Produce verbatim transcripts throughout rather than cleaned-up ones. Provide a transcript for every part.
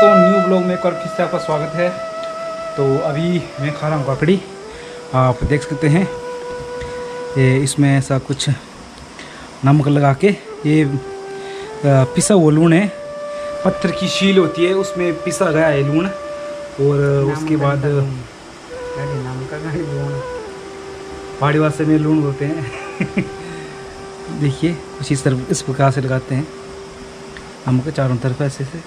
दोस्तों, new blog में एक और फिर से आपका स्वागत है। तो अभी मैं खा रहा हूँ काकड़ी। आप देख सकते हैं ये इसमें ऐसा कुछ नमक लगा के, ये पिसा हुआ लूण है, पत्थर की शील होती है उसमें पिसा गया है लूण। और उसके बाद पहाड़ी भाषा में लूण बोलते हैं। देखिए कुछ इस तरह इस प्रकार से लगाते हैं नमक चारों तरफ ऐसे से।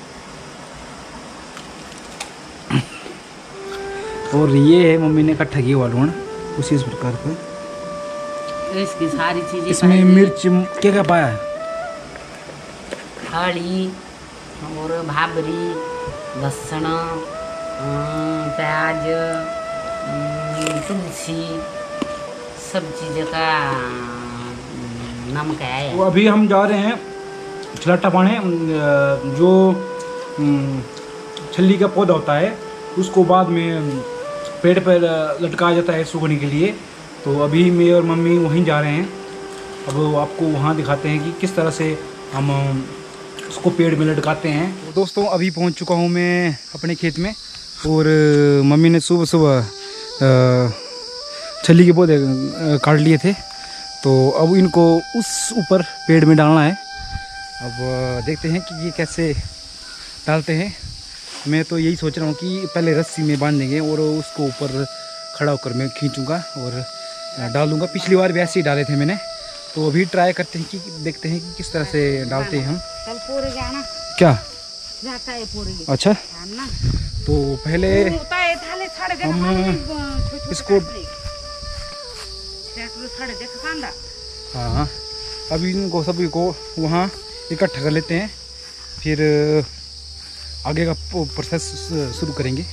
और ये है मम्मी ने इकट्ठा किया हुआ लूण उसी इस प्रकार का। इसकी सारी चीजें इसमें मिर्च क्या क्या पाया है? हल्दी और भाबरी, लहसुन, प्याज, तुलसी, सब चीज़ों का नमक है। तो अभी हम जा रहे हैं छलाटा पाने। जो छल्ली का पौधा होता है उसको बाद में पेड़ पर लटकाया जाता है सूखने के लिए। तो अभी मैं और मम्मी वहीं जा रहे हैं। अब आपको वहाँ दिखाते हैं कि किस तरह से हम उसको पेड़ में लटकाते हैं। तो दोस्तों अभी पहुँच चुका हूँ मैं अपने खेत में। और मम्मी ने सुबह सुबह छल्ली के पौधे काट लिए थे, तो अब इनको उस ऊपर पेड़ में डालना है। अब देखते हैं कि ये कैसे डालते हैं। मैं तो यही सोच रहा हूँ कि पहले रस्सी में बांध देंगे और उसको ऊपर खड़ा होकर मैं खींचूँगा और डालूँगा। पिछली बार भी ऐसे ही डाले थे मैंने, तो अभी ट्राई करते हैं कि देखते हैं कि किस तरह से डालते हैं हम। कल पूरे जाना क्या जाता है पूरे। अच्छा तो पहले हम इसको हाँ अभी इनको सभी को वहाँ इकट्ठा कर लेते हैं, फिर आगे का प्रोसेस शुरू करेंगे।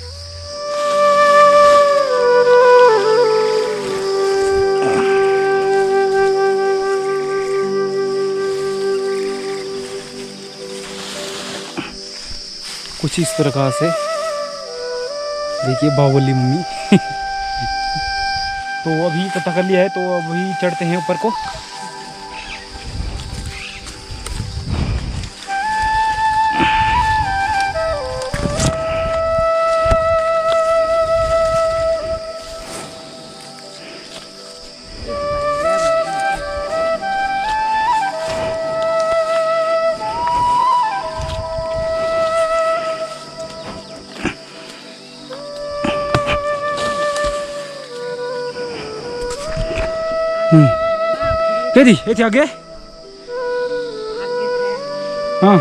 कुछ इस प्रकार से देखिए बावली मम्मी। तो अभी इकट्ठा कर लिया है, तो अभी चढ़ते हैं ऊपर को। क्या दी ये थी आगे? हाँ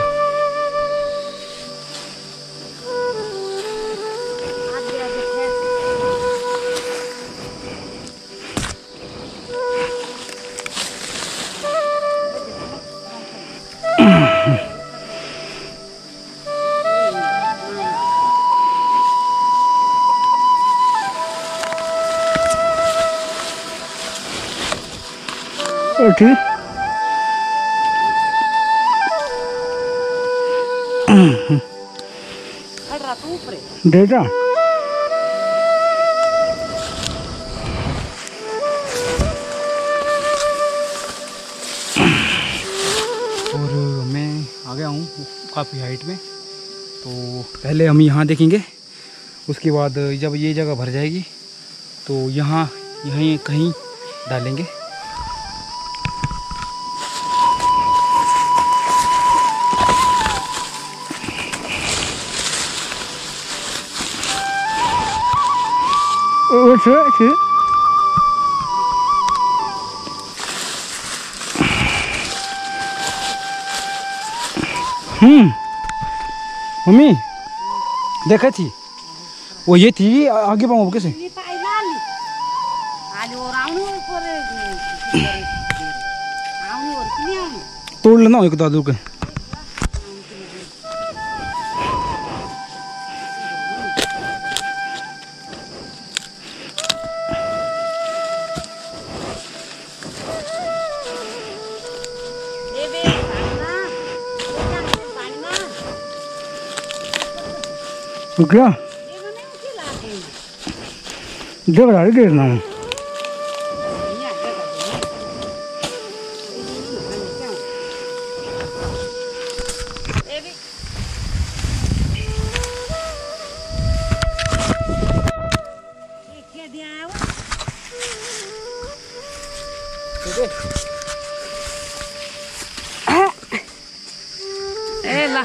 ठीक दे जा। और मैं आ गया हूँ काफ़ी हाइट में। तो पहले हम यहाँ देखेंगे, उसके बाद जब ये जगह भर जाएगी तो यहाँ यहीं कहीं डालेंगे। ओ छे छे हम्म मम्मी देखा थी वो ये थी आगे पाऊँ कैसे तोड़ लेना एक दादू के। क्या जगह गिरना हूँ। ए ला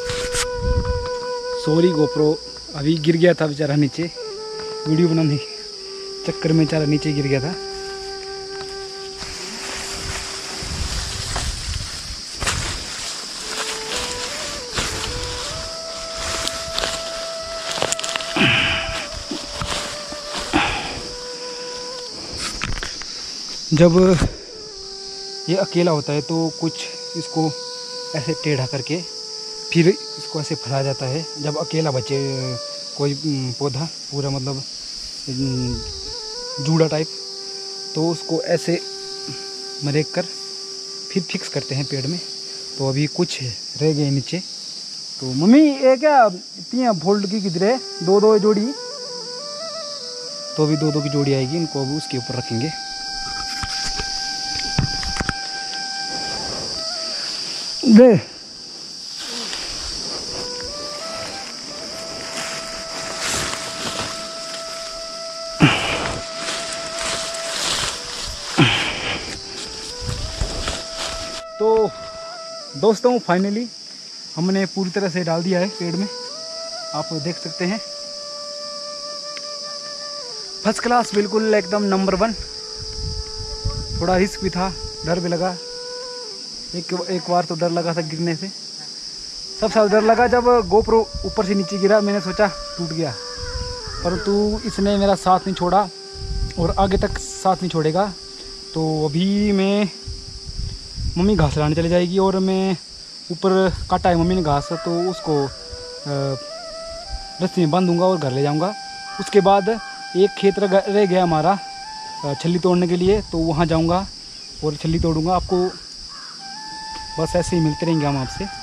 सॉरी गोप्रो, अभी गिर गया था बेचारा नीचे, वीडियो बनाने के चक्कर में बेचारा नीचे गिर गया था। जब ये अकेला होता है तो कुछ इसको ऐसे टेढ़ा करके फिर इसको ऐसे फैलाया जाता है। जब अकेला बचे कोई पौधा पूरा मतलब जूड़ा टाइप, तो उसको ऐसे मरेक कर फिर फिक्स करते हैं पेड़ में। तो अभी कुछ रह गए नीचे। तो मम्मी ये क्या इतनी फोल्ड की किधर है, दो दो जोड़ी, तो अभी दो दो की जोड़ी आएगी, इनको अभी उसके ऊपर रखेंगे। दे तो दोस्तों फाइनली हमने पूरी तरह से डाल दिया है पेड़ में, आप देख सकते हैं। फर्स्ट क्लास, बिल्कुल एकदम नंबर वन। थोड़ा रिस्क भी था, डर भी लगा, एक एक बार तो डर लगा था गिरने से। सबसे ज़्यादा डर लगा जब गोप्रो ऊपर से नीचे गिरा, मैंने सोचा टूट गया, परंतु इसने मेरा साथ नहीं छोड़ा और आगे तक साथ नहीं छोड़ेगा। तो अभी मैं मम्मी घास लाने चली जाएगी और मैं ऊपर काटा है मम्मी ने घास, तो उसको रस्सी में बांध दूंगा और घर ले जाऊंगा। उसके बाद एक खेत रह गया हमारा छल्ली तोड़ने के लिए, तो वहाँ जाऊंगा और छल्ली तोड़ूंगा। आपको बस ऐसे ही मिलते रहेंगे हम आपसे।